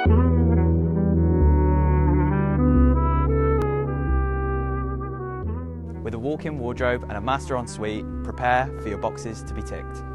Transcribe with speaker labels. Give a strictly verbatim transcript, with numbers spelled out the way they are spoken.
Speaker 1: With a walk-in wardrobe and a master ensuite, prepare for your boxes to be ticked.